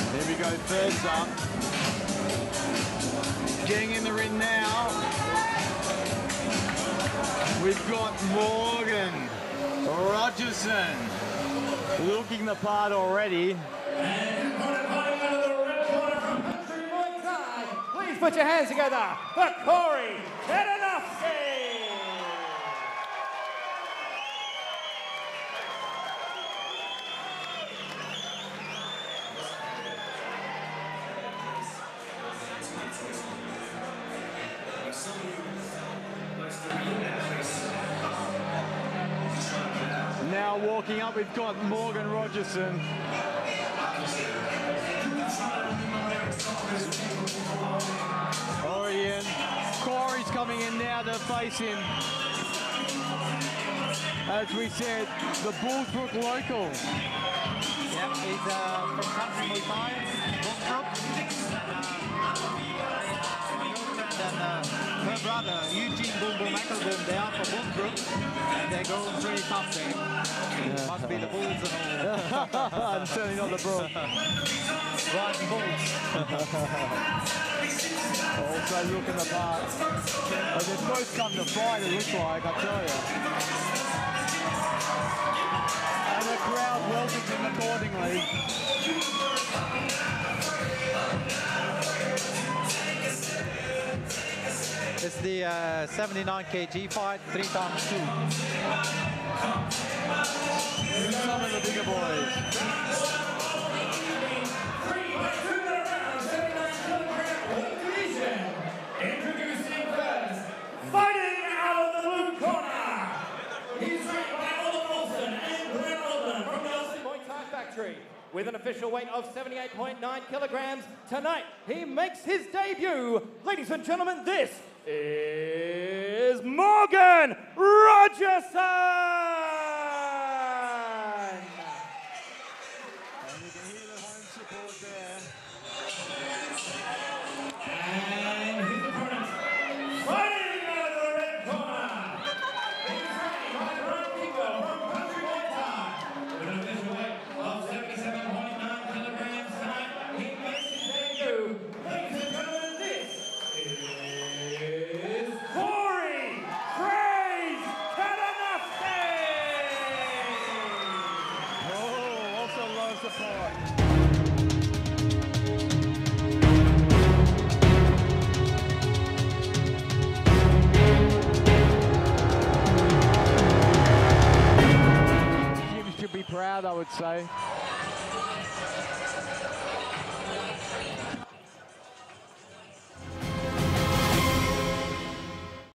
Here we go, first up. Getting in the ring now. We've got Morgan Rogerson looking the part already. And fighting out of the red corner from Country Muay Thai. Please put your hands together for Kory Ketternovki. Now walking up, we've got Morgan Rogerson. Orion. Kory's coming in now to face him. As we said, the Bullsbrook local. Yep, he's from Country Muay Thai, Bullsbrook. And her brother, Eugene Boom Boom Boom, they are from Bullsbrook. And they go pretty tough there. Yeah. Must be the Bulls and all. And certainly not the Brook. Riding Bulls. Also looking the part. But they've both come to fight, it looks like, I tell you. And the crowd welcomes him accordingly. It's the 79 kg fight, 3x2. Some of the bigger boys. Introducing first, fighting out of the blue corner. He's trained by Oliver Olsen and Glenn Olden from the Olsen Muay Thai Factory. With an official weight of 78.9 kilograms, tonight he makes his debut. Ladies and gentlemen, this is Morgan Rogerson! And you can hear the home support there. And his opponent, fighting out of the red corner. He's trained by Ron Pico from Country Muay Thai. With an official weight of 77.9 kilograms tonight, he makes his debut. Ladies and gentlemen, this is Kory Kraze Ketternovki! Oh, also loves the support. Jim should be proud, I would say.